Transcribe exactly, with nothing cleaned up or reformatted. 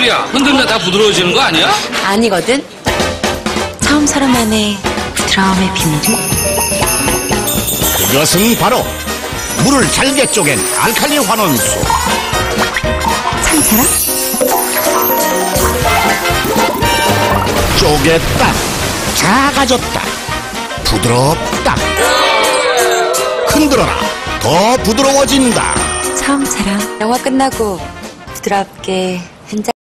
소리야? 흔들면 다 부드러워지는 거 아니야? 아니거든. 처음 사람만의 부드러움의 비밀은? 그것은 바로 물을 잘게 쪼갠 알칼리 환원수. 참처럼? 쪼갰다, 작아졌다, 부드럽다. 흔들어라, 더 부드러워진다. 처음처럼. 영화 끝나고 부드럽게 한 잔.